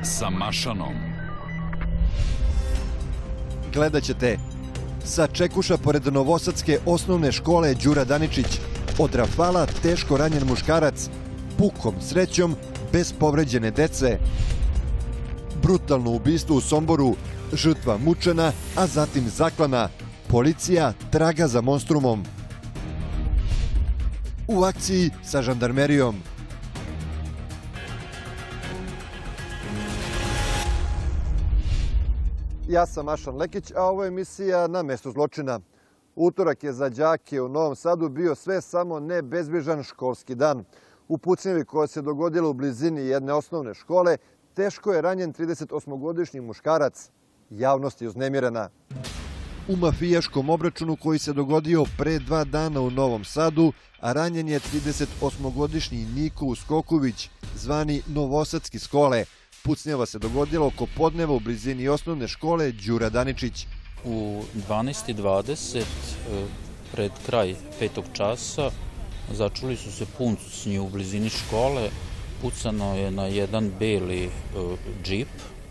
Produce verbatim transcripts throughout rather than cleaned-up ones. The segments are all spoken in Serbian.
sa Mašanom. Gledat ćete sa Čekuša pored Novosadske osnovne škole Đura Daničić. Od rafala teško ranjen muškarac, pukom srećom, bez povređene dece. Brutalno ubistvo u Somboru, žrtva mučena, a zatim zaklana. Policija traga za monstrumom. U akciji sa žandarmerijom. Ja sam Mašan Lekić, a ovo je emisija Na mestu zločina. Utorak je za đake u Novom Sadu bio sve samo ne bezbrižan školski dan. U pucnjevi koja se dogodila u blizini jedne osnovne škole, teško je ranjen tridesetosmogodišnji muškarac. Javnost je uznemirena. U mafijaškom obračunu koji se dogodio pre dva dana u Novom Sadu, a ranjen je tridesetosmogodišnji Niko Uskoković, zvani Novosadski skole. Pucnjava se dogodila oko podneva u blizini osnovne škole Đura Daničić. U dvanaest i dvadeset pred kraj petog časa začuli su se pucnji u blizini škole. Pucano je na jedan beli džip.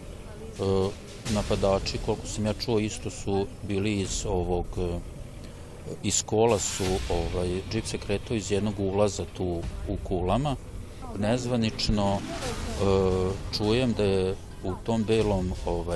Napadači, koliko sam ja čuo, isto su bili iz ovog iz kola su, ovaj, džip se kretao iz jednog ulaza tu u Kulama. Nezvanično čujem da je u tom belom ovaj,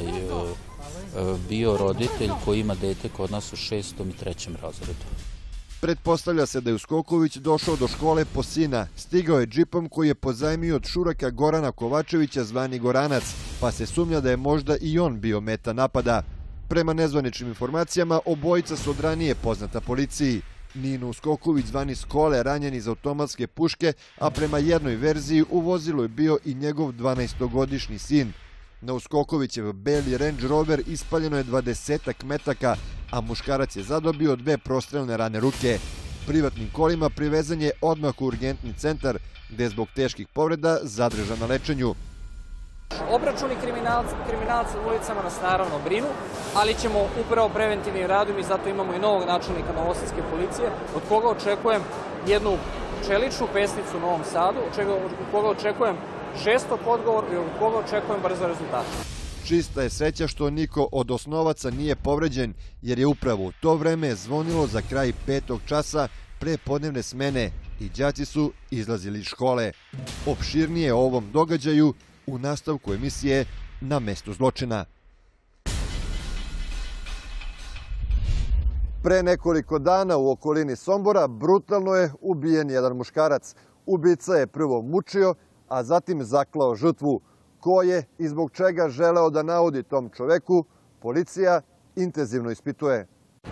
bio roditelj koji ima dete kod nas u šestom i trećem razredu. Pretpostavlja se da je Uskoković došao do škole po sina. Stigao je džipom koji je pozajmio od šuraka Gorana Kovačevića, zvani Goranac, pa se sumnja da je možda i on bio meta napada. Prema nezvaničnim informacijama, obojica su od ranije poznata policiji. Nino Uskoković, zvani Skole, ranjen iz automatske puške, a prema jednoj verziji u vozilu je bio i njegov dvanaestogodišnji sin. Na Uskokovićev beli Range Rover ispaljeno je dvadesetak metaka, a muškarac je zadobio dve prostrelne rane ruke. Privatnim kolima privezan je odmah u urgentni centar, gde je zbog teških povreda zadržan na lečenju. Obračuni kriminalca u ulicama nas naravno brinu, ali ćemo upravo preventivnim radom i zato imamo i novog načelnika Novosadske policije, od koga očekujem jednu čeličnu pesnicu u Novom Sadu, od koga očekujem žestok odgovor i od koga očekujem brzo rezultate. Čista je sreća što niko od osnovaca nije povređen, jer je upravo u to vreme zvonilo za kraj petog časa pre podnevne smene i đaci su izlazili iz škole. Opširnije o ovom događaju u nastavku emisije Na mestu zločina. Pre nekoliko dana u okolini Sombora brutalno je ubijen jedan muškarac. Ubica je prvo mučio, a zatim zaklao žrtvu. Ko je i zbog čega želeo da naudi tom čoveku, policija intenzivno ispituje.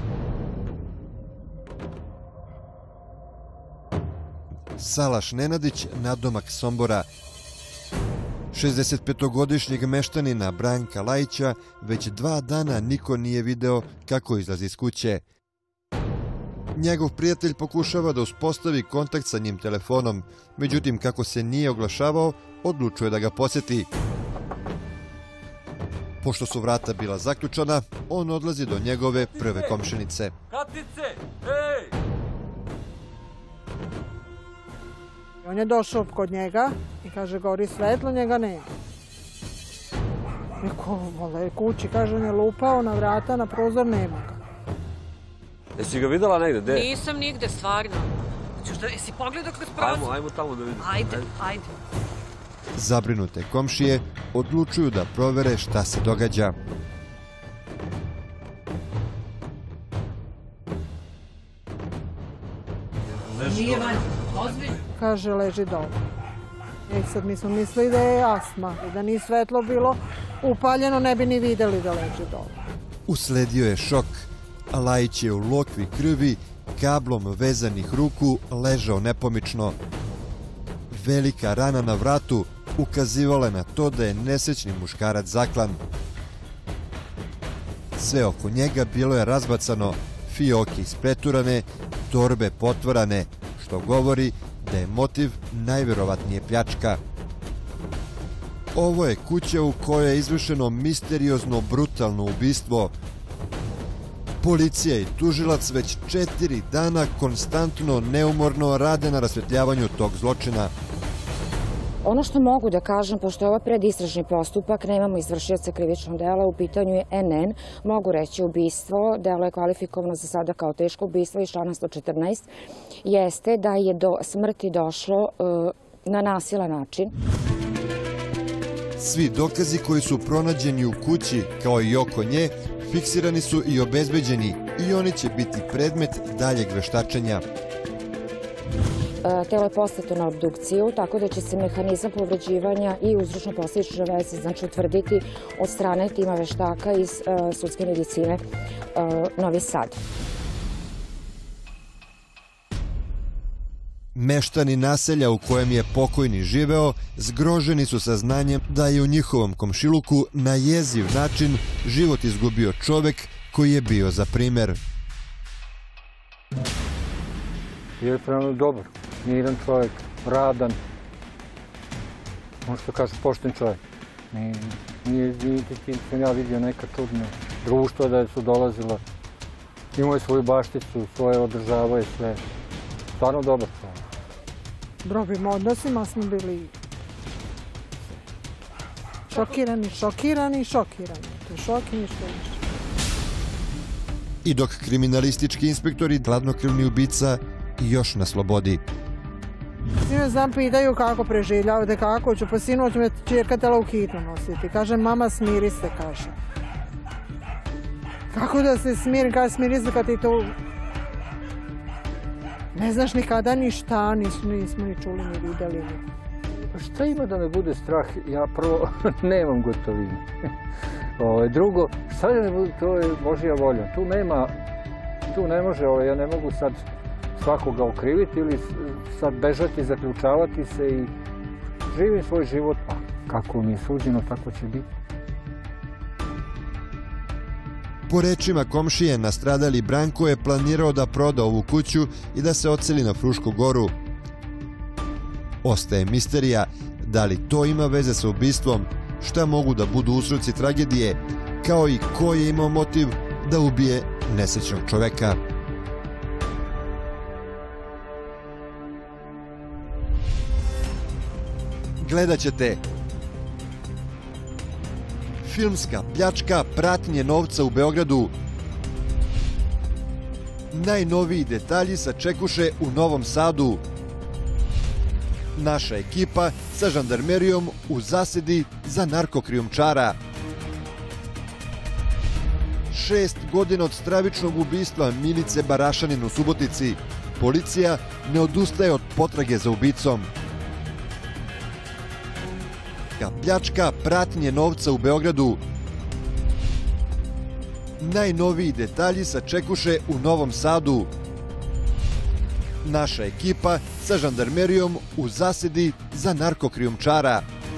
Salaš Nenadić, nadomak Sombora. šezdesetpetogodišnjeg meštanina Branka Lajića već dva dana niko nije video kako izlazi iz kuće. Njegov prijatelj pokušava da uspostavi kontakt sa njim telefonom, međutim, kako se nije oglašavao, odlučuje da ga poseti. Pošto su vrata bila zaključana, on odlazi do njegove prve komšinice. Katice, ej! On je došao kod njega i kaže, gori svetlo, njega nema. Neko vole kući, kaže, on je lupao na vrata, na prozor, nema ga. Jesi ga videla negde? Gde? Nisam nigde, stvarno. Jesi pogledao kroz prozor? Ajmo, ajmo tamo da vidimo. Ajde, ajde. Zabrinute komšije odlučuju da provere šta se događa. Nije van, ozbiljno. Kaže, leži dole. E sad mi smo mislili da je astma i da nije svetlo bilo upaljeno, ne bi ni videli da leži dole. Usledio je šok, a Lajić je u lokvi krvi, kablom vezanih ruku, ležao nepomično. Velika rana na vratu ukazivala je na to da je nesrećni muškarac zaklan. Sve oko njega bilo je razbacano, fioke ispreturane, torbe potvarane, što govori da je motiv najverovatnije pljačka. Ovo je kuća u kojoj je izvršeno misteriozno brutalno ubistvo. Policija i tužilac već četiri dana konstantno, neumorno rade na rasvetljavanju tog zločina. Ono što mogu da kažem, pošto je ovo predistražni postupak, nemamo izvršioca krivičnog dela, u pitanju je en en, mogu reći ubistvo, delo je kvalifikovano za sada kao teško ubistvo iz člana sto četrnaest, jeste da je do smrti došlo na nasilan način. Svi dokazi koji su pronađeni u kući, kao i oko nje, fiksirani su i obezbeđeni i oni će biti predmet daljeg veštačenja. Telo je poslato na obdukciju, tako da će se mehanizam povređivanja i uzročno-posledične veze znači utvrditi od strane tima veštaka iz sudske medicine Novi Sad. Meštani naselja u kojem je pokojni živeo zgroženi su saznanjem da je u njihovom komšiluku na jeziv način život izgubio čovek koji je bio za primer. Je prema dobar, miran čovjek, radan, ono što kaže pošten čovjek. Nije ti sam ja vidio neka čudna društva da su dolazila, imao je svoju bašticu, svoje održavao je sve. Stvarno dobar čovjek. Dobrim odnosima smo bili šokirani, šokirani, šokirani. To je šok i ništa više. I dok kriminalistički inspektori, hladnokrvni ubica, još na slobodi. Sinoć znam pitaju kako preživljavate, kako ću, pa sinoć me čerka tela u hitnu nositi. Kaže, mama smiri se, kaže. Kako da se smirim, kaže smiri se kad ti to... Ne znaš nikada ni šta, nismo ni čuli, ni videli. Šta ima da me bude strah? Ja prvo nemam gotovine. Drugo, šta da me bude, to je Božja volja. Tu nema, tu ne može, ja ne mogu sad svakoga okriviti ili sad bežati, zaključavati se i živim svoj život, pa kako mi je suđeno, tako će biti. Po rečima komšije, nastradali Branko je planirao da proda ovu kuću i da se odseli na Frušku goru. Ostaje misterija, da li to ima veze sa ubistvom, šta mogu da budu uzroci tragedije, kao i ko je imao motiv da ubije nesrećnog čoveka. Gledat ćete filmska pljačka, pratnje novca u Beogradu. Najnoviji detalji sačekuše u Novom Sadu. Naša ekipa sa žandarmerijom u zasedi za narkokrijumčara. Šest godina od stravičnog ubistva Milice Barašanin u Subotici. Policija ne odustaje od potrage za ubicom. Pljačka, pratnje novca u Beogradu. Najnoviji detalji sačekuše u Novom Sadu. Naša ekipa sa žandarmerijom u zasedi za narkokrijumčara.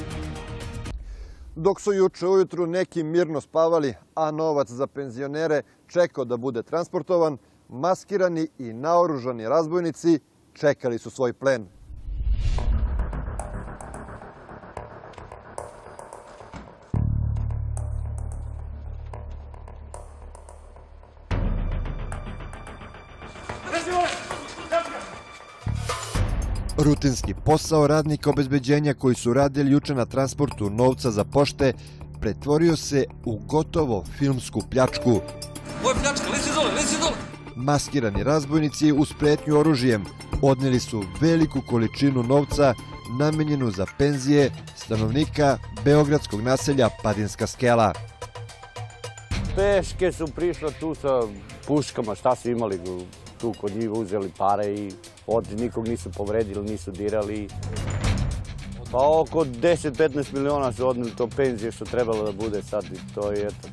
Dok su juče ujutru neki mirno spavali, a novac za penzionere čekao da bude transportovan, maskirani i naoružani razbojnici čekali su svoj plen. Rutinski posao radnika obezbeđenja koji su radili juče na transportu novca za pošte pretvorio se u gotovo filmsku pljačku. Ovo je pljačka, lisi dole, lisi dole! Maskirani razbojnici uz pretnju oružjem odneli su veliku količinu novca namenjenu za penzije stanovnika beogradskog naselja Padinska skela. Peške su prišla tu sa puškama, šta su imali tu kod njih, uzeli pare i od nikog nisu povredili, nisu dirali. Pa oko deset do petnaest miliona su odneli to penzije što trebalo da bude sad i to je eto.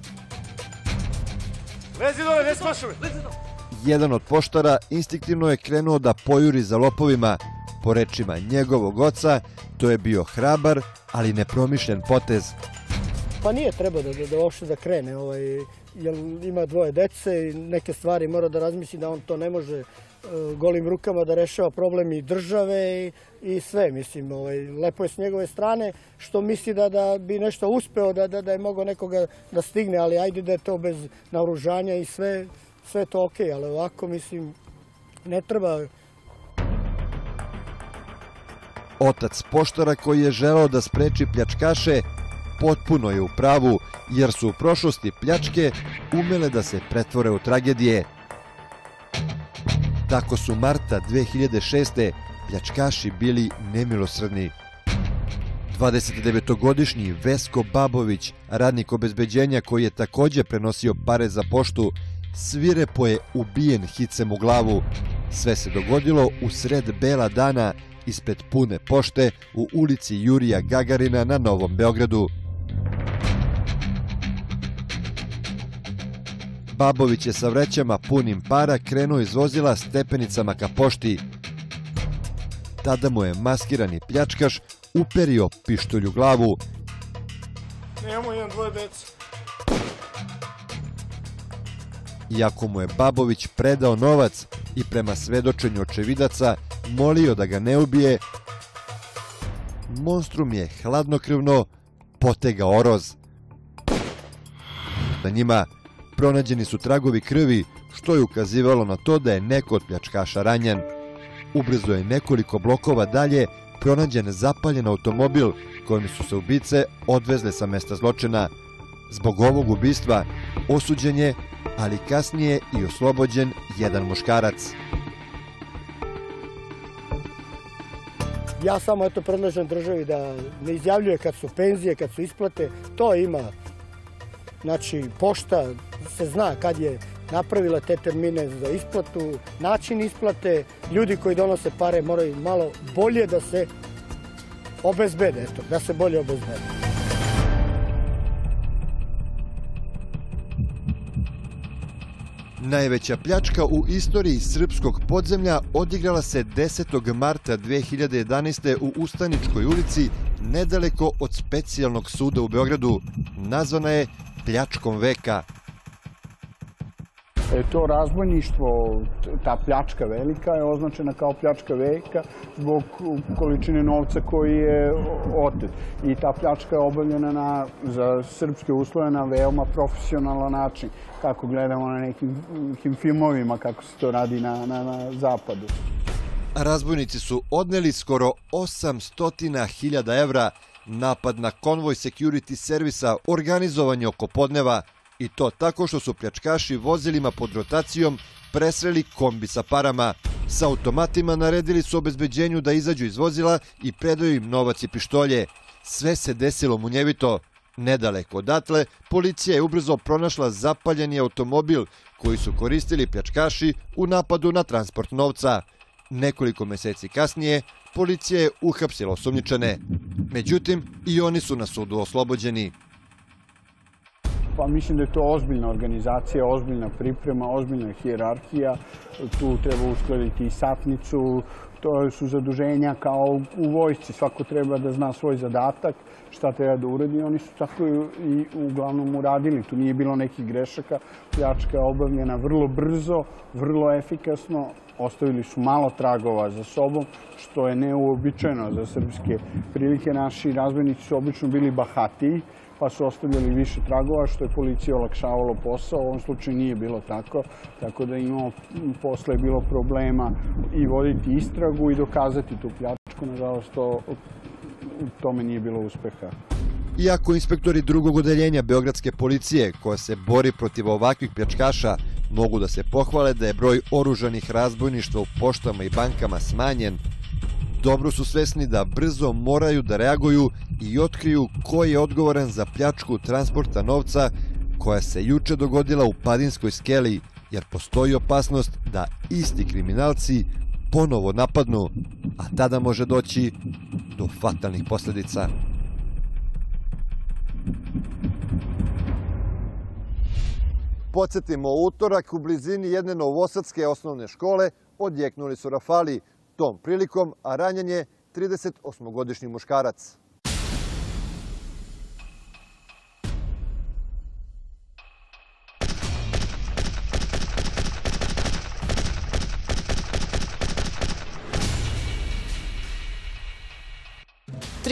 Lezi dole, ne spašuj! Jedan od poštara instinktivno je krenuo da pojuri za lopovima. Po rečima njegovog oca, to je bio hrabar, ali nepromišljen potez. Pa nije treba da uopšte da krene, jer ima dvoje dece i neke stvari mora da razmisli da on to ne može golim rukama da rešava problem i države i sve, mislim, lepo je s njegove strane što misli da bi nešto uspeo, da je mogao nekoga da stigne, ali ajde da je to bez naoružanja i sve, sve to okej, ali ovako, mislim, ne treba. Otac poštara koji je želeo da spreči pljačkaše potpuno je u pravu, jer su u prošlosti pljačke umele da se pretvore u tragedije. Tako su marta dve hiljade šeste. pljačkaši bili nemilosrdni. dvadesetdevetogodišnji Vesko Babović, radnik obezbeđenja koji je takođe prenosio pare za poštu, svirepo je ubijen hicem u glavu. Sve se dogodilo u sred bela dana ispred pune pošte u ulici Jurija Gagarina na Novom Beogradu. Babović je sa vrećama punim para krenuo iz vozila stepenicama ka pošti. Tada mu je maskirani pljačkaš uperio pištolj u glavu. Nemamo jedan, dvoje dece. Iako mu je Babović predao novac i prema svedočenju očevidaca molio da ga ne ubije, monstrum je hladnokrvno potegao oroz. Na njima pronađeni su tragovi krvi, što je ukazivalo na to da je neko od pljačkaša ranjen. Ubrzo je nekoliko blokova dalje pronađen zapaljen automobil kojim su se ubice odvezle sa mesta zločina. Zbog ovog ubistva osuđen je, ali kasnije i oslobođen jedan muškarac. Ja samo eto predlažem državi da ne izjavljuje kad su penzije, kad su isplate, to ima. Znači, pošta se zna kad je napravila te termine za isplatu, način isplate, ljudi koji donose pare moraju malo bolje da se obezbede, eto, da se bolje obezbede. Najveća pljačka u istoriji srpskog podzemlja odigrala se desetog marta dve hiljade jedanaeste. u Ustaničkoj ulici, nedaleko od Specijalnog suda u Beogradu. Nazvana je pljačkom veka. To razbojništvo, ta pljačka velika je označena kao pljačka veka zbog količine novca koji je otet. I ta pljačka je obavljena na, za srpske uslove na veoma profesionalan način, kako gledamo na nekim, nekim filmovima, kako se to radi na, na, na zapadu. Razbojnici su odneli skoro osamsto hiljada evra, napad na konvoj security servisa organizovan je oko podneva, i to tako što su pljačkaši vozilima pod rotacijom presreli kombi sa parama. Sa automatima naredili su obezbeđenju da izađu iz vozila i predaju im novac i pištolje. Sve se desilo munjevito. Nedaleko odatle, policija je ubrzo pronašla zapaljeni automobil koji su koristili pljačkaši u napadu na transport novca. Nekoliko meseci kasnije, policija je uhapsila osumnjičene. Međutim, i oni su na sudu oslobođeni. Pa mislim da je to ozbiljna organizacija, ozbiljna priprema, ozbiljna hijerarhija. Tu treba uskladiti i satnicu, to su zaduženja kao u vojsci. Svako treba da zna svoj zadatak, šta treba da uradi. Oni su tako i uglavnom uradili. Tu nije bilo nekih grešaka. Pljačka je obavljena vrlo brzo, vrlo efikasno. Ostavili su malo tragova za sobom, što je neuobičajeno za srpske prilike. Naši razbojnici su obično bili bahatiji, pa su ostavljali više tragova, što je policiji olakšavalo posao. U ovom slučaju nije bilo tako, tako da imamo posle bilo problema i voditi istragu i dokazati tu pljačku. Nažalost, to, u tome nije bilo uspeha. Iako inspektori drugog odeljenja Beogradske policije, koja se bori protiv ovakvih pljačkaša, mogu da se pohvale da je broj oružanih razbojništva u poštama i bankama smanjen, dobro su svesni da brzo moraju da reaguju i otkriju ko je odgovoran za pljačku transporta novca koja se juče dogodila u Padinskoj skeli, jer postoji opasnost da isti kriminalci ponovo napadnu, a tada može doći do fatalnih posledica. Podsjetimo, utorak u blizini jedne novosadske osnovne škole odjeknuli su rafali. Tom prilikom, a ranjen je tridesetosmogodišnji muškarac.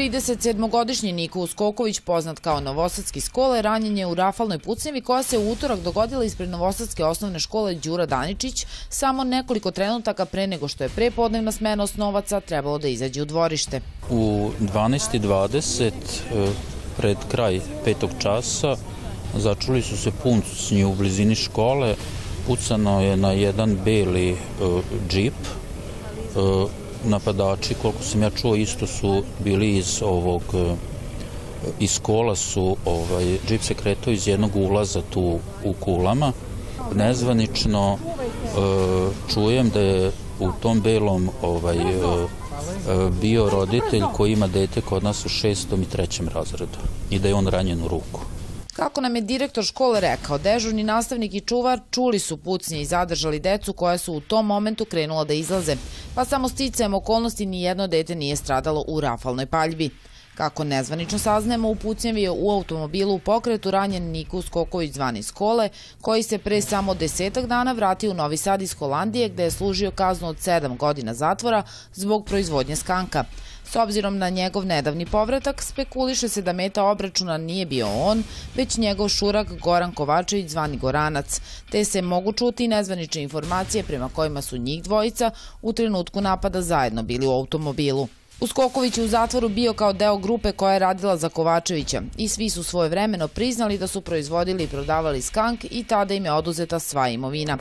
trideset sedmogodišnji Niko Uskoković, poznat kao Novosadski Skole, ranjen je u rafalnoj pucnjavi koja se u utorak dogodila ispred Novosadske osnovne škole Đura Daničić, samo nekoliko trenutaka pre nego što je prepodnevna smena osnovaca trebalo da izađe u dvorište. U dvanaest i dvadeset pred kraj petog časa začuli su se pucnji u blizini škole. Pucano je na jedan beli džip. Napadači, koliko sam ja čuo, isto su bili iz ovog iz kola su ovaj džip se kretao iz jednog ulaza tu u Kulama. Nezvanično čujem da je u tom belom ovaj bio roditelj koji ima dete kod nas u šestom i trećem razredu i da je on ranjen u ruku. Kako nam je direktor škole rekao, dežurni nastavnik i čuvar čuli su pucnje i zadržali decu koja su u tom momentu krenula da izlaze, pa samo sticajem okolnosti ni jedno dete nije stradalo u rafalnoj paljbi. Kako nezvanično saznajemo, u pucnjavi je u automobilu u pokretu ranjen Niko Uskoković zvani Skole, koji se pre samo desetak dana vratio u Novi Sad iz Holandije gde je služio kaznu od sedam godina zatvora zbog proizvodnje skanka. S obzirom na njegov nedavni povratak, spekuliše se da meta obračuna nije bio on, već njegov šurak Goran Kovačević zvani Goranac, te se mogu čuti nezvanične informacije prema kojima su njih dvojica u trenutku napada zajedno bili u automobilu. Uskoković je u zatvoru bio kao deo grupe koja je radila za Kovačevića i svi su svojevremeno priznali da su proizvodili i prodavali skank i tada im je oduzeta sva imovina.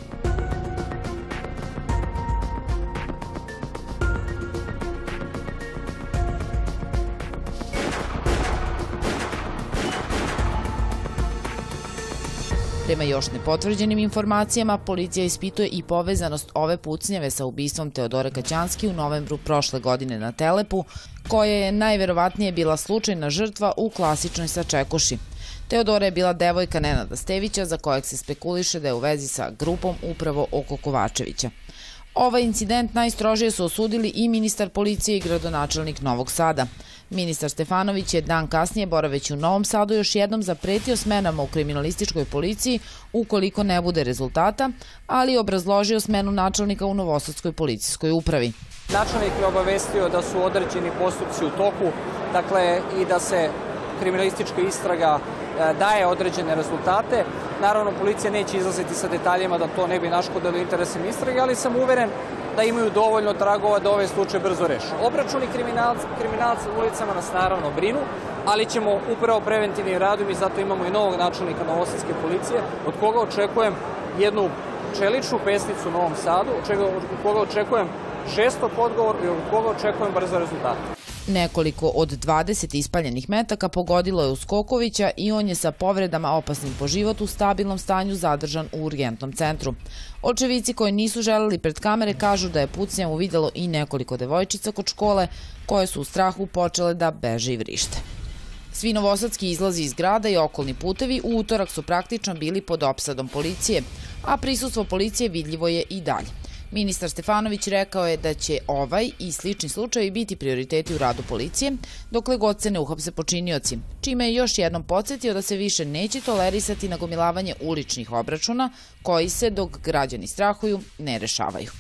Prema još nepotvrđenim informacijama, policija ispituje i povezanost ove pucnjave sa ubistvom Teodore Kaćanski u novembru prošle godine na Telepu, koja je najverovatnije bila slučajna žrtva u klasičnoj sačekuši. Teodora je bila devojka Nenada Stevića, za kojeg se spekuliše da je u vezi sa grupom upravo oko Kovačevića. Ovaj incident najstrožije su osudili i ministar policije i gradonačelnik Novog Sada. Ministar Stefanović je dan kasnije, boraveći u Novom Sadu, još jednom zapretio smenama u kriminalističkoj policiji ukoliko ne bude rezultata, ali je obrazložio smenu načelnika u Novosadskoj policijskoj upravi. Načelnik je obavestio da su određeni postupci u toku, dakle i da se kriminalistička istraga daje određene rezultate. Naravno, policija neće izlaziti sa detaljima da to ne bi naškodilo interesima istrage, ali sam uveren da imaju dovoljno tragova da ovaj slučaj brzo reše. Obračuni kriminalca u ulicama nas naravno brinu, ali ćemo upravo preventivnim radom i zato imamo i novog načelnika Novosadske policije, od koga očekujem jednu čeličnu pesnicu u Novom Sadu, od koga očekujem žestok odgovor i od koga očekujem brzo rezultate. Nekoliko od dvadeset ispaljenih metaka pogodilo je Uskokovića i on je sa povredama opasnim po život u stabilnom stanju zadržan u urgentnom centru. Očevici koji nisu želeli pred kamere kažu da je pucnjavu videlo i nekoliko devojčica kod škole koje su u strahu počele da beže i vrište. Svi novosadski izlazi iz grada i okolni putevi u utorak su praktično bili pod opsadom policije, a prisustvo policije vidljivo je i dalje. Ministar Stefanović rekao je da će ovaj i slični slučajevi biti prioriteti u radu policije, dokle god se ne uhapse počinioci, čime je još jednom podsjetio da se više neće tolerisati nagomilavanje uličnih obračuna, koji se, dok građani strahuju, ne rešavaju.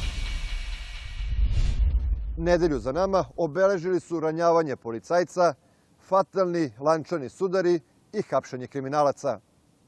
Nedelju za nama obeležili su ranjavanje policajca, fatalni lančani sudari i hapšenje kriminalaca.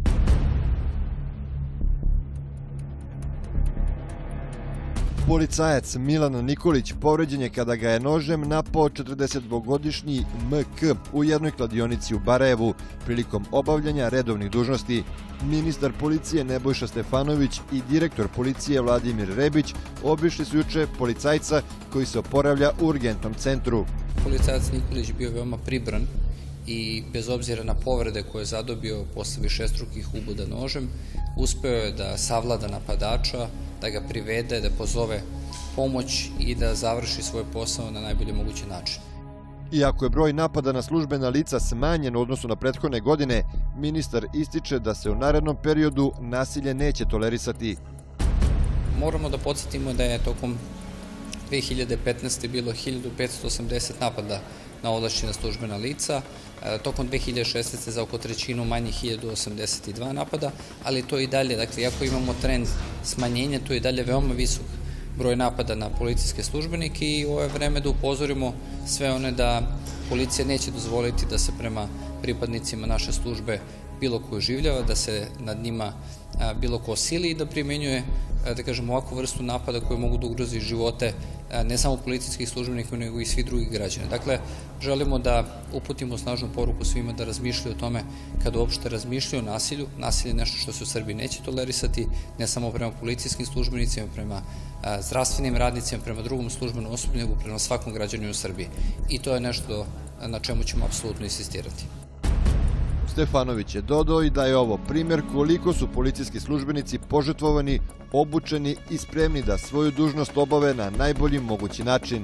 Policajac Milan Nikolić povređen je kada ga je nožem napao četrdesetdvogodišnji M K u jednoj kladionici u Barajevu prilikom obavljanja redovnih dužnosti. Ministar policije Nebojša Stefanović i direktor policije Vladimir Rebić obišli su juče policajca koji se oporavlja u urgentnom centru. Policajac Nikolić bio veoma pribran i bez obzira na povrede koje je zadobio posle višestrukih uboda nožem, uspeo je da savlada napadača, da ga privede, da pozove pomoć i da završi svoj posao na najbolji mogući način. Iako je broj napada na službena lica smanjen u odnosu na prethodne godine, ministar ističe da se u narednom periodu nasilje neće tolerisati. Moramo da podsjetimo da je tokom dve hiljade petnaeste. bilo hiljadu petsto osamdeset napada na ovlašćena službena lica, tokom dve hiljade šesnaeste. za oko trećinu manje hiljadu osamdeset dva napada, ali to i dalje, dakle, iako imamo trend smanjenja, to je i dalje veoma visok broj napada na policijske službenike i ovo je vreme da upozorimo sve one da policija neće dozvoliti da se prema pripadnicima naše službe bilo ko oživljava, da se nad njima bilo ko sili i da primenjuje, da kažem, ovakvu vrstu napada koje mogu da ugrozi živote ne samo policijskih službenika, nego i svih drugih građana. Dakle, želimo da uputimo snažnu poruku svima da razmišljaju o tome kada uopšte razmišljaju o nasilju. Nasilje je nešto što se u Srbiji neće tolerisati, ne samo prema policijskim službenicima, prema zdravstvenim radnicima, prema drugom službenom osoblju, nego prema svakom građaninu u Srbiji. I to je nešto na čemu ćemo apsolutno insistirati. Stefanović je dodao i da je ovo primjer koliko su policijski službenici požrtvovani, obučeni i spremni da svoju dužnost obave na najbolji mogući način.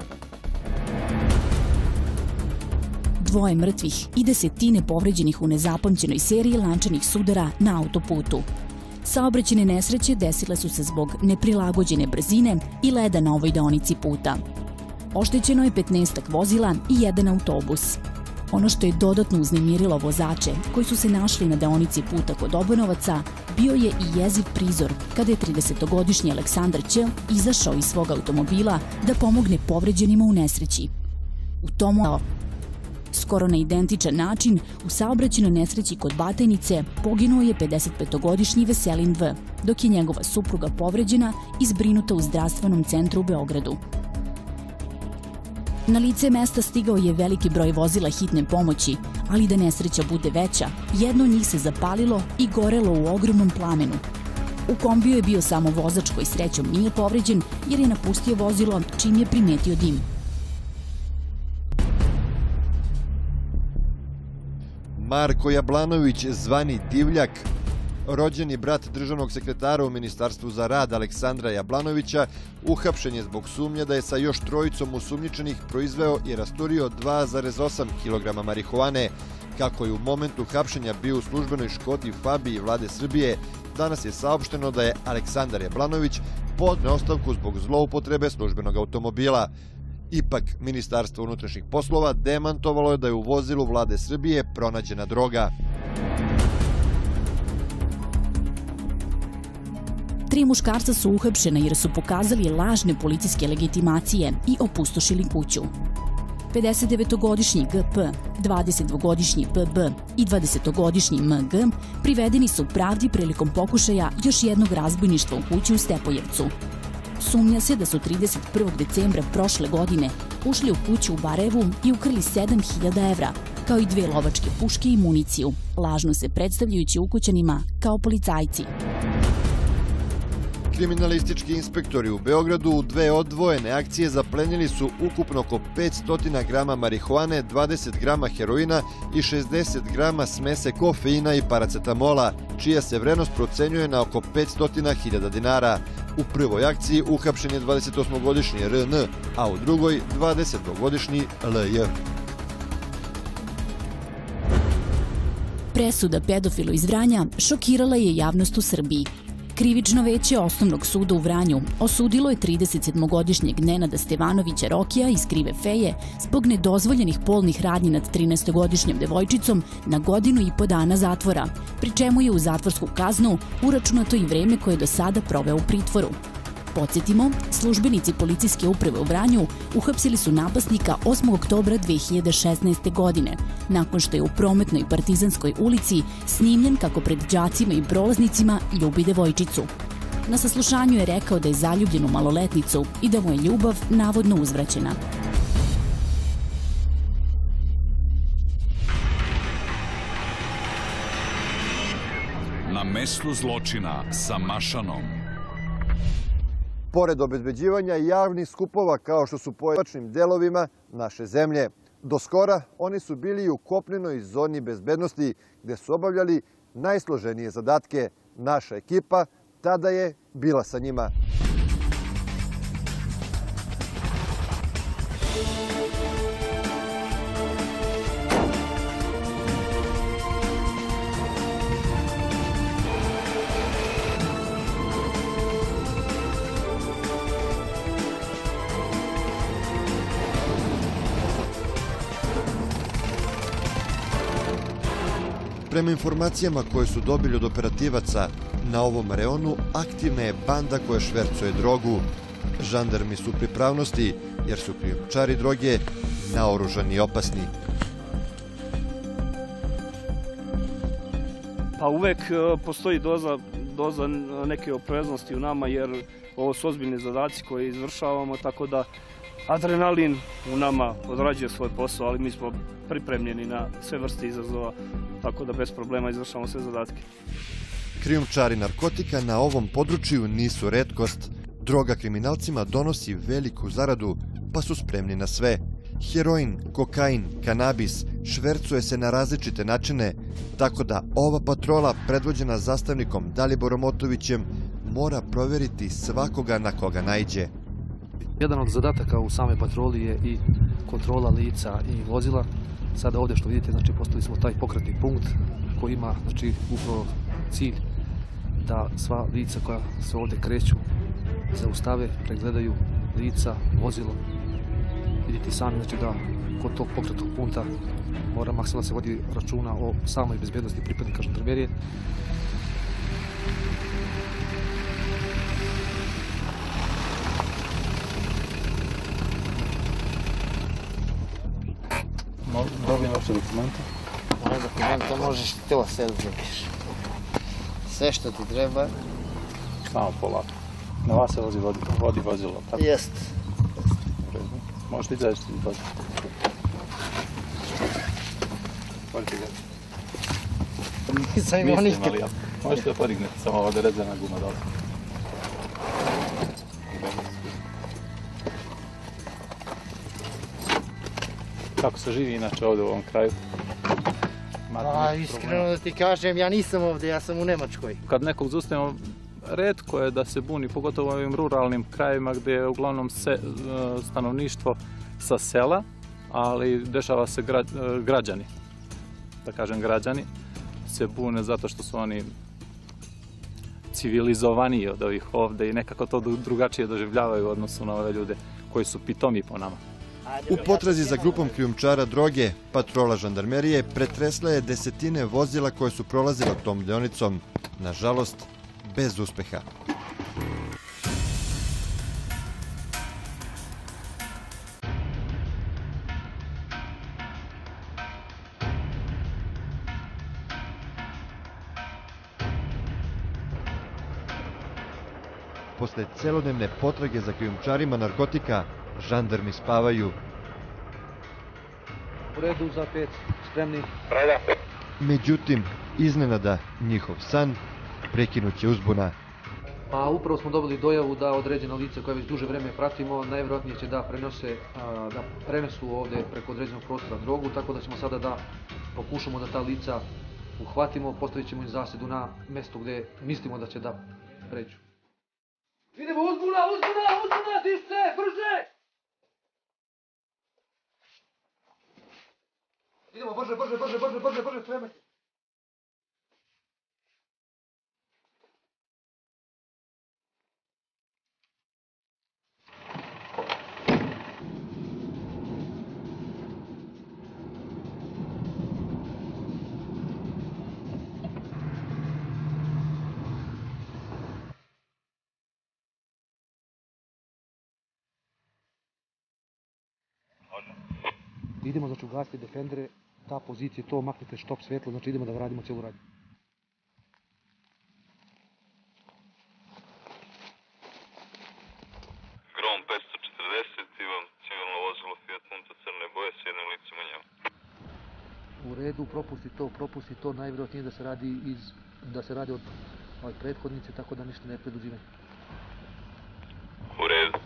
Dvoje mrtvih i desetine povređenih u nezapamćenoj seriji lančanih sudara na autoputu. Saobraćajne nesreće desile su se zbog neprilagođene brzine i leda na ovoj deonici puta. Oštećeno je petnaestak vozila i jedan autobus. Ono što je dodatno uznemirilo vozače koji su se našli na deonici puta kod Obanovaca bio je i jeziv prizor kada je tridesetogodišnji Aleksandar Ć izašao iz svog automobila da pomogne povređenima u nesreći. U tomu skoro na identičan način u saobraćajnoj nesreći kod Batajnice poginuo je pedesetpetogodišnji Veselin V, dok je njegova supruga povređena i zbrinuta u zdravstvenom centru u Beogradu. Na lice mesta stigao je veliki broj vozila hitne pomoći, ali da nesreća bude veća, jedno od njih se zapalilo i gorelo u ogromnom plamenu. U kombiju je bio samo vozač koji srećom nije povređen jer je napustio vozilo čim je primetio dim. Marko Jablanović, zvani Divljak, rođeni brat državnog sekretara u Ministarstvu za rad Aleksandra Jablanovića, uhapšen je zbog sumnje da je sa još trojicom osumnjičenih proizveo i rasturio dva zarez osam kilograma marihuane. Kako je u momentu hapšenja bio u službenoj Škodi Fabiji Vlade Srbije, danas je saopšteno da je Aleksandar Jablanović podneo ostavku zbog zloupotrebe službenog automobila. Ipak, Ministarstvo unutrašnjih poslova demantovalo je da je u vozilu Vlade Srbije pronađena droga. Tri muškarca su uhapšena jer su pokazali lažne policijske legitimacije i opustošili kuću. pedesetdevetogodišnji G P, dvadesetdvogodišnji P B i dvadesetogodišnji M G privedeni su pravdi prilikom pokušaja još jednog razbojništva u kući u Stepojevcu. Sumnja se da su trideset prvog decembra prošle godine ušli u kuću u Barajevu i ukrali sedam hiljada evra, kao i dve lovačke puške i municiju, lažno se predstavljajući ukućanima kao policajci. Kriminalistički inspektori u Beogradu u dve odvojene akcije zaplenili su ukupno oko petsto grama marihuane, dvadeset grama heroina i šezdeset grama smese kofeina i paracetamola, čija se vrednost procenjuje na oko petsto hiljada dinara. U prvoj akciji uhapšen je dvadesetosmogodišnji R N, a u drugoj dvadesetdvogodišnji L J. Presuda pedofilu iz Vranja šokirala je javnost u Srbiji. Krivično veće Osnovnog suda u Vranju osudilo je tridesetsedmogodišnjeg Nenada Stevanovića Rokija iz Krive Feje zbog nedozvoljenih polnih radnji nad trinaestogodišnjom devojčicom na godinu i po dana zatvora, pri čemu je u zatvorsku kaznu uračunato i vreme koje je do sada proveo u pritvoru. Podsjetimo, službenici policijske uprave u Vranju uhapsili su napasnika osmog oktobra dve hiljade šesnaeste. godine, nakon što je u Prometnoj Partizanskoj ulici snimljen kako pred đacima i prolaznicima ljubi devojčicu. Na saslušanju je rekao da je zaljubljen u maloletnicu i da mu je ljubav navodno uzvraćena. Na mestu zločina sa Mašanom. Pored obezbeđivanja javnih skupova kao što su po pojedinačnim delovima naše zemlje, do skora oni su bili i u kopnenoj zoni bezbednosti gde su obavljali najsloženije zadatke. Naša ekipa tada je bila sa njima. Prema informacijama koje su dobili od operativaca, na ovom reonu aktivna je banda koja švercuje drogu. Žandarmi su u pripravnosti jer su krijumčari droge naoružani i opasni. Pa uvek postoji doza, doza neke opreznosti u nama, jer ovo su ozbiljni zadaci koje izvršavamo, tako da adrenalin u nama odrađuje svoj posao, ali mi smo pripremljeni na sve vrste izazova, tako da bez problema izvršavamo sve zadatke. Krijumčari narkotika na ovom području nisu retkost. Droga kriminalcima donosi veliku zaradu, pa su spremni na sve. Heroin, kokain, kanabis švercuje se na različite načine, tako da ova patrola, predvođena zastavnikom Daliborom Otovićem, mora proveriti svakoga na koga naiđe. Jedan od zadataka u samoj patroli je i kontrola lica i vozila. Sada ovdje što vidite, znači, postavili smo taj pokretni punkt koji ima, znači, upravo cilj da sva lica koja se ovdje kreću zaustave, pregledaju lica, vozilo. Vidite sami, znači, da kod tog pokretnog punta mora maksimalno se vodi računa o samoj bezbednosti pripadnika žandarmerije. Dobije naše dokumenta? Moje dokumenta možeš ti to sve dobiješ. Sve što ti treba. Samo polako. Na vas se vozi, vodi, vodi vozilo, tako? Jest. Možete izaći iz vozila. Možete ga. Nisam imao nikad. Mislim, ali možete da podignete, samo ovdje rezervna guma dole. Kako se živi inače ovdje u ovom kraju? A, iskreno da ti kažem, ja nisam ovdje, ja sam u Nemačkoj. Kad nekog zustavimo, retko je da se buni, pogotovo u ovim ruralnim krajevima gdje je uglavnom se, stanovništvo sa sela, ali dešava se gra, građani, da kažem građani, se bune zato što su oni civilizovaniji od ovih ovdje i nekako to drugačije doživljavaju u odnosu na ove ljude koji su pitomi po nama. U potrazi za grupom krijumčara droge, patrola žandarmerije pretresla je desetine vozila koje su prolazila tom deonicom, nažalost, bez uspeha. Posle celodnevne potrage za krijumčarima narkotika, žandarmi spavaju. U redu za pet, spremni. Preda. Međutim, iznenada njihov san prekinut će uzbuna. Pa upravo smo dobili dojavu da određeno lice koje već duže vreme pratimo, najvjerojatnije će da prenose, da prenesu ovdje preko određenog prostora drogu, tako da ćemo sada da pokušamo da ta lica uhvatimo, postavit ćemo im zasedu na mjesto gdje mislimo da će da pređu. Idemo uzbuna, uzbuna, uzbuna, tišće, brže! Idemo brže, brže, brže, brže, brže, brže, spremajte. Idemo, znači, ugasiti defendere, ta pozicija, to maknite štop svetlo, znači idemo da radimo cijelu radnju. Grom petsto četrdeset, imam civilno vozilo Fiat Punto crne boje s jednim licima njema. U redu, propusti to, propusti to, najvjerojatnije da se radi iz, da se radi od ovaj, prethodnice, tako da ništa ne preduzimaju. U redu.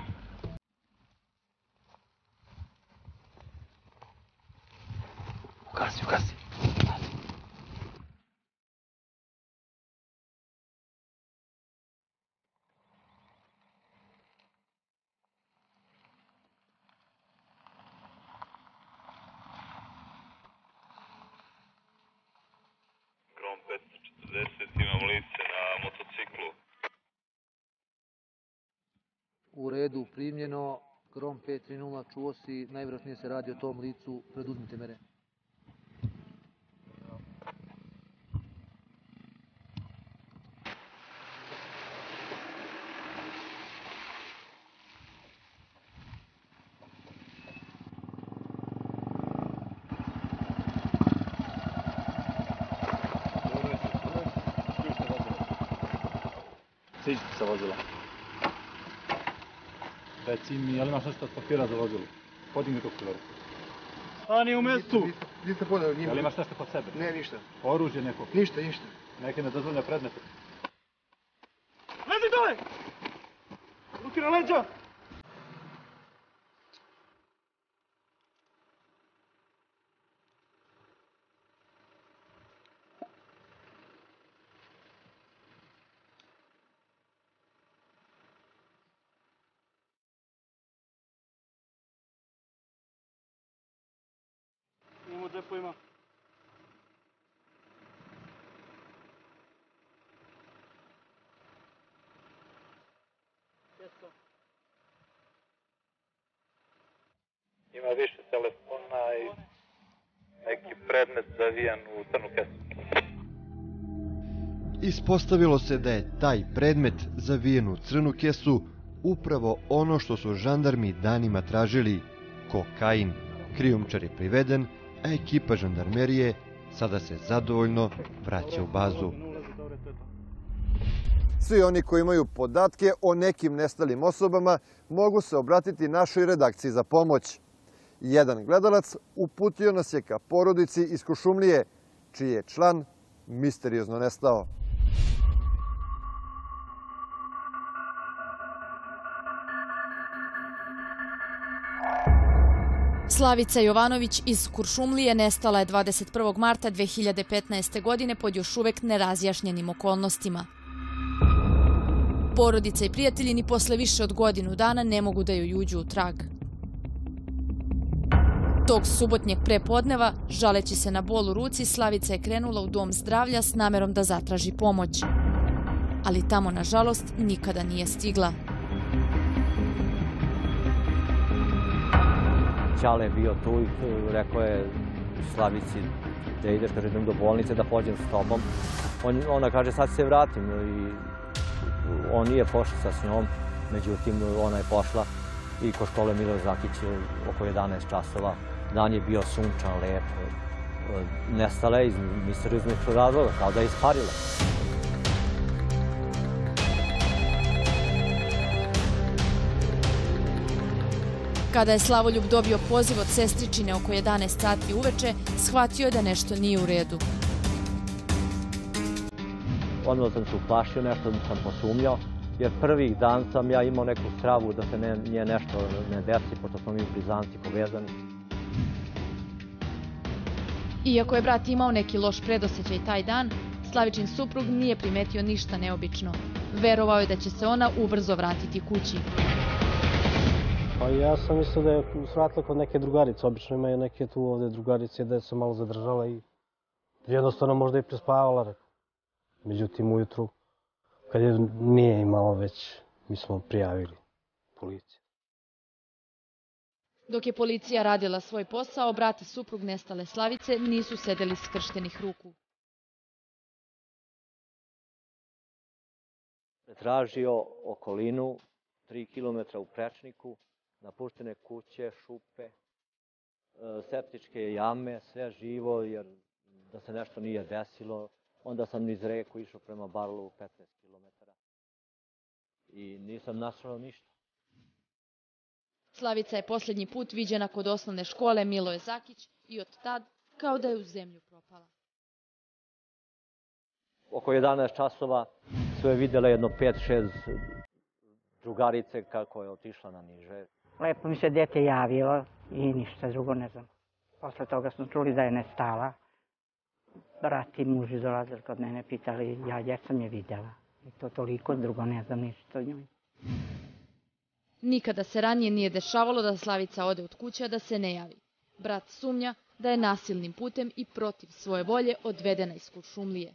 Ugasi, ugasi. Grom petsto četrdeset, imam lice na motociklu. U redu, primljeno. Grom pet tri nula, čuo si, najvjerojatnije se radi o tom licu, preduzmite mere. Siđite sa vozila. Reci mi, je li imaš nešto od papira za vozilo? Podigni ruku gore. Stani u mestu! Niste podali, njima. Je li imaš nešto kod sebe? Ne, ništa. Oružje neko? Ništa, ništa. Neke nedozvoljene predmete? Lezi dole! Ruki na leđa! Imamo depo ima. Ima više telefona i neki predmet zavijan u crnu kesu. Ispostavilo se da je taj predmet zavijen u crnu kesu upravo ono što su žandarmi danima tražili, kokain. Krijumčar je priveden, a ekipa žandarmerije sada se zadovoljno vraća u bazu. Svi oni koji imaju podatke o nekim nestalim osobama mogu se obratiti našoj redakciji za pomoć. Jedan gledalac uputio nas je ka porodici iz Kuršumlije, čiji je član misteriozno nestao. Slavica Jovanović iz Kuršumlije nestala je dvadeset prvog marta dve hiljade petnaeste. godine pod još uvek nerazjašnjenim okolnostima. Porodica i prijatelji ni posle više od godinu dana ne mogu da joj uđu u trag. Tog subotnjeg prepodneva, žaleći se na bol u ruci, Slavica je krenula u dom zdravlja s namerom da zatraži pomoć. Ali tamo, nažalost, nikada nije stigla. Ćale je bio tu i rekao je Slavici da ideš, kaže, idem do bolnice da pođem s tobom. Ona kaže, sad se vratim i on nije pošao s njom, međutim ona je pošla i kod škole Milo Zakić oko jedanaest časova. Dan je bio sunčan, lep, nestala je iz misterioznih razloga, kao da je isparila. Kada je Slavoljub dobio poziv od sestričine oko jedanaest sati uveče, shvatio je da nešto nije u redu. Odmah sam se uplašio, nešto sam posumnjao, jer prvih dan sam ja imao neku stravu da se nije nešto ne desi, pošto smo mi blizanci povezani. Iako je brat imao neki loš predosećaj taj dan, Slavičin suprug nije primetio ništa neobično. Verovao je da će se ona ubrzo vratiti kući. Pa ja sam mislio da je svratila kod neke drugarice. Obično imaju neke tu ovde drugarice da je se malo zadržala i jednostavno možda i prespavala. Međutim, ujutru, kad je nije imala već, mi smo prijavili policiju. Dok je policija radila svoj posao, brat i suprug nestale Slavice nisu sedeli skrštenih ruku. Pretražio okolinu, tri kilometra u prečniku, napuštene kuće, šupe, septičke jame, sve živo, jer da se nešto nije desilo. Onda sam niz reku išao prema Barlovu petnaest kilometara i nisam našao ništa. Slavica je posljednji put viđena kod osnovne škole Miloje Zakić i od tad kao da je u zemlju propala. Oko jedanaest časova su je vidjela jedno pet šest drugarice kako je otišla na niže. Lepo mi se dete javilo i ništa drugo ne znam. Posle toga smo čuli da je nestala. Brat i muž dolazili kod mene, pitali ja gdje sam je vidjela. I to toliko, drugo ne znam ništa o njoj. Nikada se ranije nije dešavalo da Slavica ode od kuće, a da se ne javi. Brat sumnja da je nasilnim putem i protiv svoje volje odvedena iz Kuršumlije.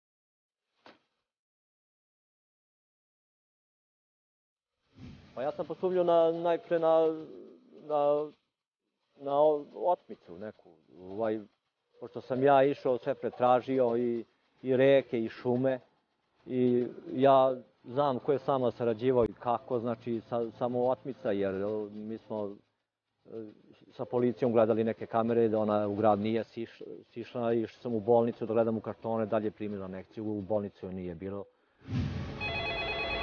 Pa ja sam posumnjao na, najpre na, na, na otmicu neku. Ovaj, pošto sam ja išao, sve pretražio i, i reke i šume. I ja znam ko je sama sarađivao i kako, znači sa, samo otmica, jer mi smo sa policijom gledali neke kamere da ona u grad nije sišla, sišla i išao sam u bolnicu da gledam u kartone, dalje primila nekciju, u bolnicu nije bilo.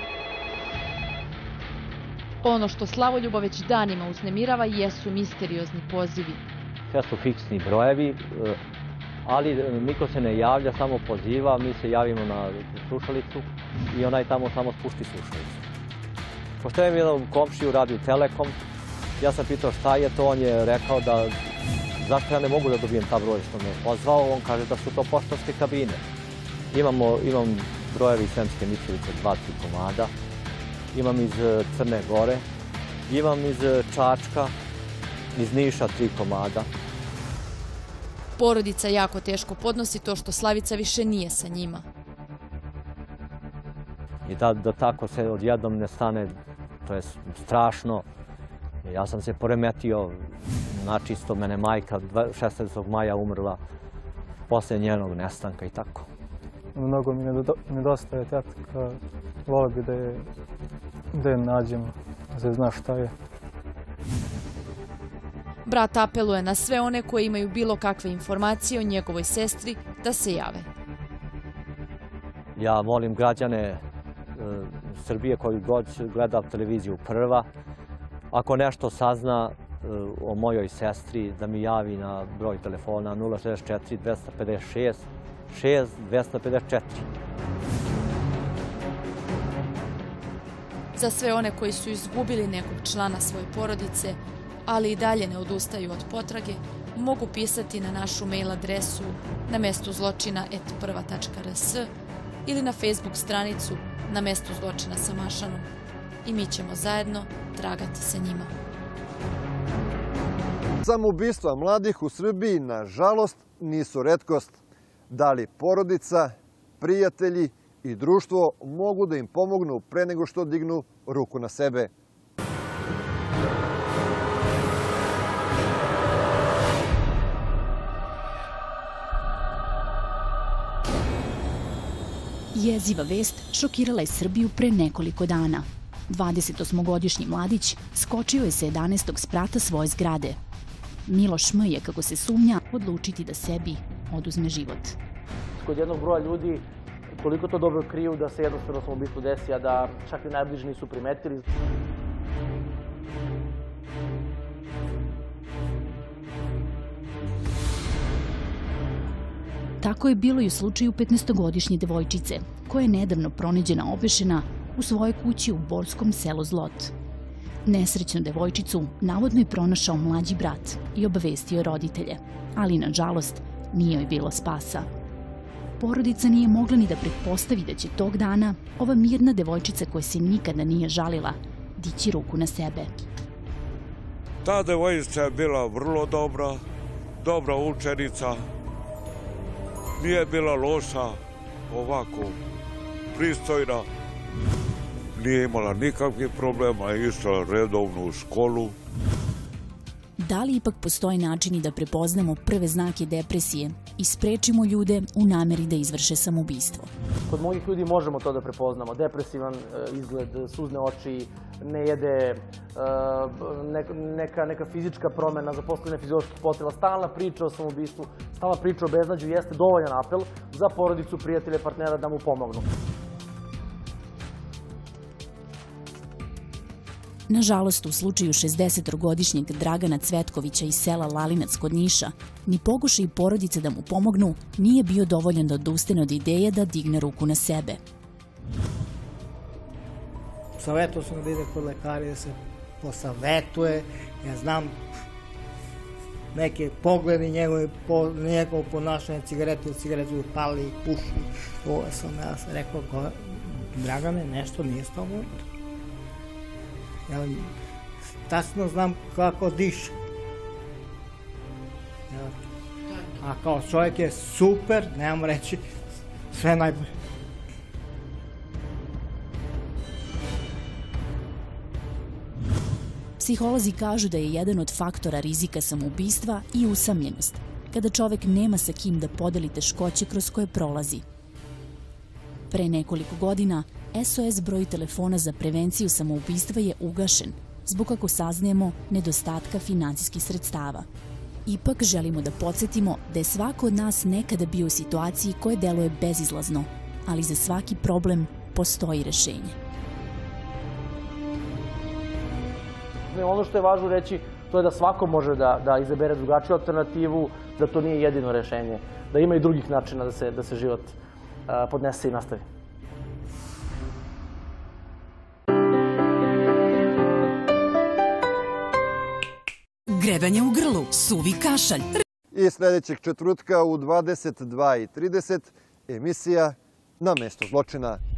Ono što Slavoljuba već danima uznemirava jesu misteriozni pozivi. Sve su fiksni brojevi, ali niko se ne javlja, samo poziva, mi se javimo na slušalicu i onaj tamo samo spusti slušalicu. Pošto je jednom komšiju radio Telekom, ja sam pitao šta je to, on je rekao da zašto ja ne mogu da dobijem ta broj što me pozvao, on kaže da su to poštanske kabine. Imamo, imam brojevi iz Sremske Mitrovice, dva, tri komada, imam iz Crne Gore, imam iz Čačka, iz Niša tri komada. Porodica jako teško podnosi to što Slavica više nije sa njima. I da, da tako se odjednom ne stane, to je strašno. Ja sam se poremetio, načisto mene majka šesnaestog maja umrla posle njenog nestanka i tako. Mnogo mi nedostaje tetka, volio bi da je, da je nađem, da se zna šta je. Brat apeluje na sve one koji imaju bilo kakve informacije o njegovoj sestri da se jave. Ja molim građane Srbije koji god gleda televiziju Prva, ako nešto sazna o mojoj sestri, da mi javi na broj telefona nula šezdeset četiri dvesta pedeset šest šest dvesta pedeset četiri. Za sve one koji su izgubili nekog člana svoje porodice, ali i dalje ne odustaju od potrage, mogu pisati na našu mail adresu na mestu zločina et prva tačka rs ili na Facebook stranicu Na mestu zločina sa Mašanom. I mi ćemo zajedno tragati sa njima. Samoubistva mladih u Srbiji, nažalost, nisu retkost. Da li porodica, prijatelji i društvo mogu da im pomognu pre nego što dignu ruku na sebe? Jeziva vest šokirala je Srbiju pre nekoliko dana. dvadesetosmogodišnji mladić skočio je sa jedanaestog sprata svoje zgrade. Miloš M je, kako se sumnja, odlučiti da sebi oduzme život. Kod jednog broja ljudi toliko to dobro kriju da se jednostavno samoubistvo desi, a da čak i najbliži nisu primetili. Tako je bilo i u slučaju petnaestogodišnje devojčice, koja je nedavno pronađena obešena u svojoj kući u borskom selu Zlot. Nesrećnu devojčicu navodno je pronašao mlađi brat i obavestio roditelje, ali nažalost nije joj bilo spasa. Porodica nije mogla ni da pretpostavi da će tog dana ova mirna devojčica koja se nikada nije žalila dići ruku na sebe. Ta devojčica je bila vrlo dobra, dobra učenica, nije bila loša, ovako pristojna, nije imala nikakvih problema, išla redovno u školu. Da li ipak postoje načini da prepoznamo prve znake depresije i sprečimo ljude u nameri da izvrše samoubistvo? Kod mnogih ljudi možemo to da prepoznamo. Depresivan izgled, suzne oči, ne jede, neka, neka fizička promena, zapostavljanje fizioloških potreba, stalna priča o samoubistvu, stalna priča o beznađu jeste dovoljan apel za porodicu, prijatelje, partnera da mu pomognu. Nažalost, u slučaju šezdesetogodišnjeg Dragana Cvetkovića iz sela Lalinac kod Niša, ni pokušaj porodice da mu pomognu nije bio dovoljan da odustane od ideje da digne ruku na sebe. Savjetuo sam da ide kod lekara da se posavetuje. Ja znam neke poglede njegove, njegovo ponašanje, cigaretu, cigaretu pali, puši. Ovo sam ja sam rekao, Dragane, nešto nije s tobom. Ja tačno znam kako diše. A kao čovjek je super, nemam reći, sve najbolje. Psiholozi kažu da je jedan od faktora rizika samoubistva i usamljenost, kada čovek nema sa kim da podeli teškoće kroz koje prolazi. Pre nekoliko godina S O S broj telefona za prevenciju samoubistva je ugašen zbog, kako saznajemo, nedostatka finansijskih sredstava. Ipak želimo da podsjetimo da je svako od nas nekada bio u situaciji koja deluje bezizlazno, ali za svaki problem postoji rešenje. Ono što je važno reći, to je da svako može da izabere drugačiju alternativu, da to nije jedino rešenje, da ima i drugih načina da se život podnese i nastavi. Grebanje u grlu, suvi kašalj. I sljedećeg četvrtka u dvadeset dva i trideset emisija Na mesto zločina.